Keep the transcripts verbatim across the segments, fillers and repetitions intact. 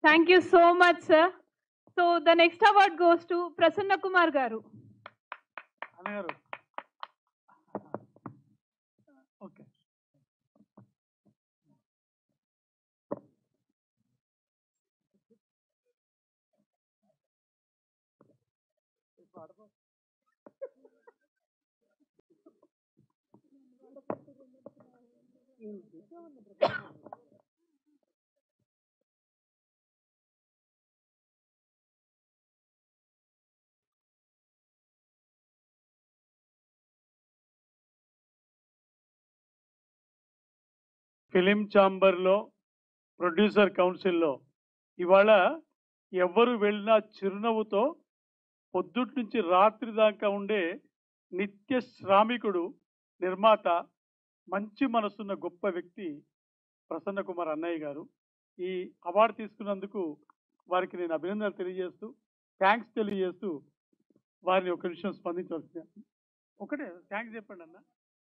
Thank you so much, sir. So the next award goes to Prasanna Kumar garu. Okay. Film ఛాంబర్లో producer కౌన్సిల్లో ఇవాళ ఎవరు వెళ్ళినా చిరునవ్వుతో పొద్దుటి నుంచి రాత్రి దాకా ఉండే నిత్య శ్రామికుడు, నిర్మాత, మంచి మనసున్న గొప్ప వ్యక్తి ప్రసన్న కుమార్ అన్నయ్య గారు. ఈ అవార్డు తీసుకున్నందుకు వారికి నేను అభినందనలు తెలియజేస్తూ, థ్యాంక్స్ తెలియజేస్తూ వారిని ఒక నిమిషం స్పందించవలసింది. ఒకటే థ్యాంక్స్ చెప్పండి అన్న.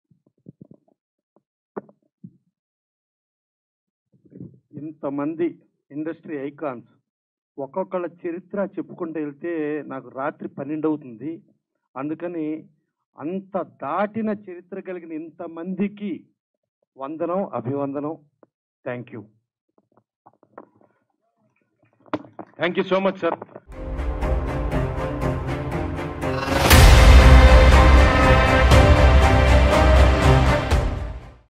ఇంతమంది ఇండస్ట్రీ ఐకాన్స్ ఒక్కొక్కళ్ళ చరిత్ర చెప్పుకుంటూ వెళ్తే నాకు రాత్రి పన్నెండు అవుతుంది. అందుకని అంత దాటిన చరిత్ర కలిగిన ఇంతమందికి వందనం, అభివందనం. Thank you. Thank you so much sir.